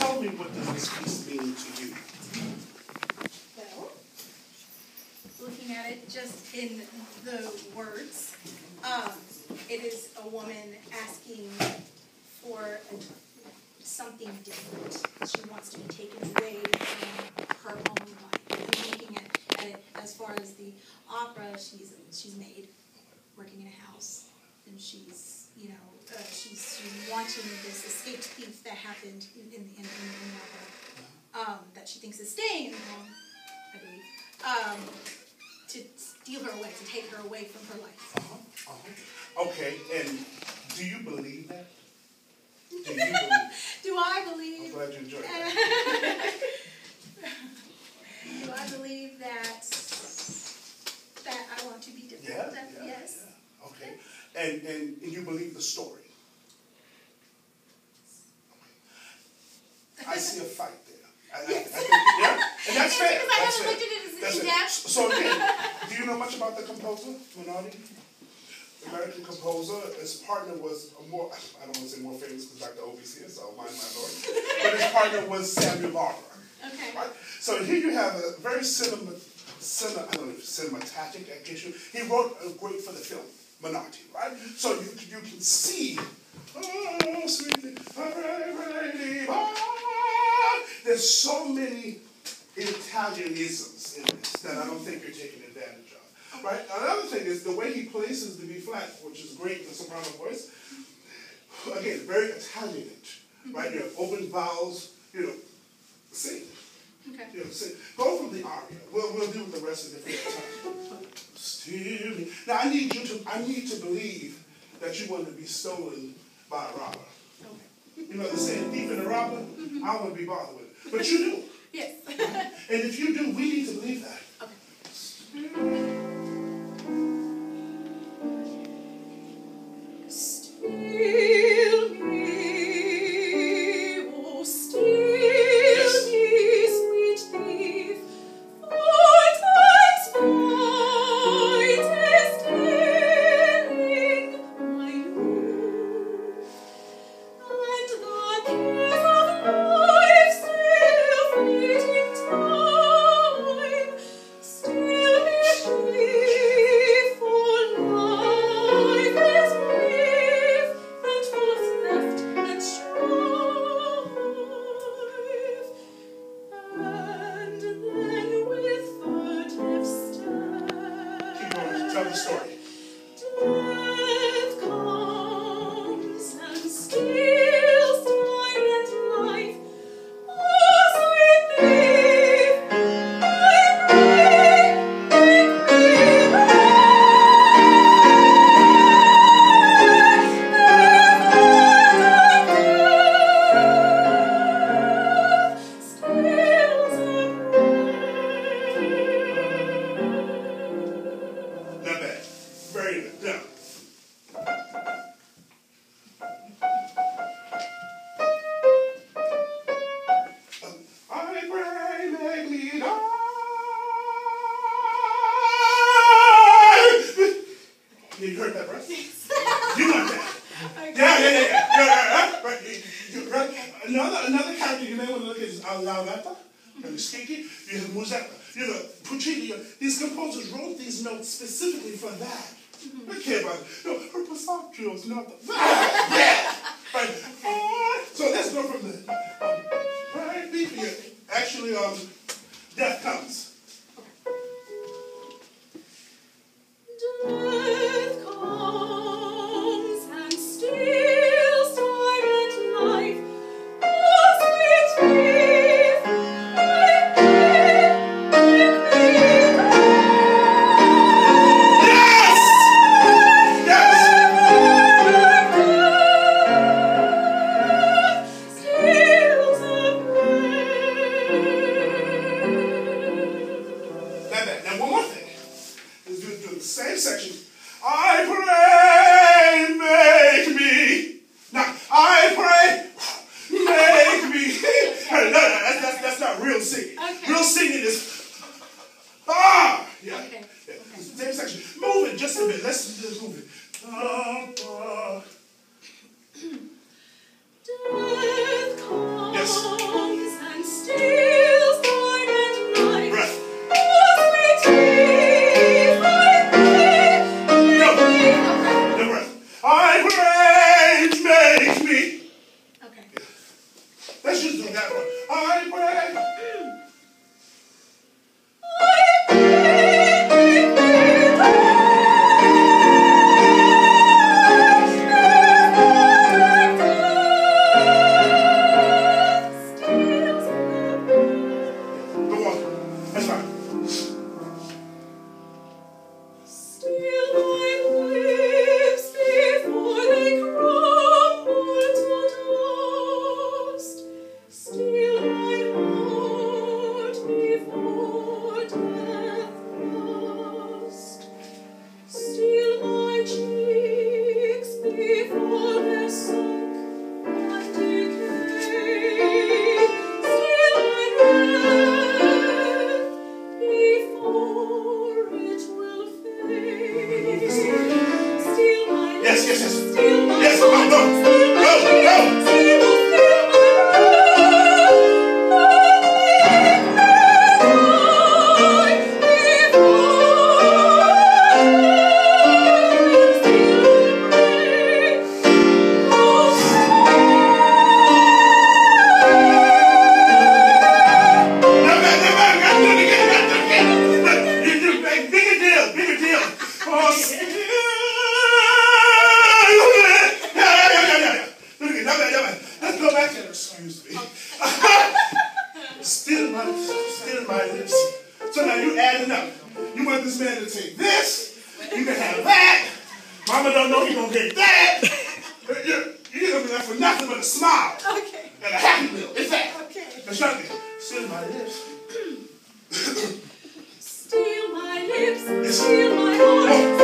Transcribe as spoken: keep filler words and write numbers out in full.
tell me, what does this piece mean to you? Well, looking at it just in the words, um, it is a woman asking for a, something different. She wants to be taken away from her own life. And looking at, at it as far as the opera, she's she's maid, working in a house, and she's you know uh, she's, she's wanting this escaped thief that happened in in, in, in the opera, um, that she thinks is staying in the home, I believe, um, to steal her away, to take her away from her life. Uh-huh, uh-huh. Okay, and do you believe that? Do you believe? Do I believe? I'm glad you enjoyed that. Do I believe that that I want to be different? Yeah, That, yeah, yes. yeah. Okay, and, and and you believe the story? I see a fight there. I, Yes. I, I think, yeah, and that's fair. Because I That's haven't fair. looked at it That's in it. depth. So again, do you know much about the composer, Menotti? American composer. His partner was a more, I don't want to say more famous because Doctor O B C is, so I'll mind my lord. But his partner was Samuel Barber. Okay. Right? So here you have a very cinema, cinema, I don't know if cinematic, I guess you, he wrote a great for the film, Menotti, right? So you, you can see, oh, sweetly, there's so many Italianisms in this that I don't think you're taking advantage of. Right? Another thing is the way he places the B flat, which is great in the soprano voice. Again, very Italianate, right? You have open vowels, you know, sing. Okay. You know, sing. Go from the aria. We'll we'll do the rest of it if we have time. Steal me. Now I need you to I need to believe that you want to be stolen by a robber. Okay. You know the saying, thief and a robber? Mm-hmm. I don't want to be bothered with it. But you do. Yes. And if you do, we need to believe that. Okay. Steal me, oh steal Yes. me, sweet thief, for time's fight is stealing my youth, and the cares of life still fleeting time, still me grief, for life is brief, and full of theft and strife, and then with furtive step Keep going. Tell the story. death comes and steals silent life. Oh, sweet thief, I pray, make me alive. Steals Not bad. Very good. Now. Um, I pray, make me die. You heard that, right? You got that. Okay. Yeah, yeah, yeah, yeah. yeah, right, right, right. You, you, right. Another, another character you may want to look at is Lauretta and Schicchi. You have Musetta. You know, Puccini. These composers wrote these notes specifically for that. Mm-hmm. I care about it. No, her passaccio is not the. Yeah. Right. Uh, so let's go from the. Um, right, beat here. Actually, um, death comes. Death comes and steals silent life. Oh, sweet thief, I pray, make me Yes! steals a do that one. I pray. Steal my lips, steal my heart.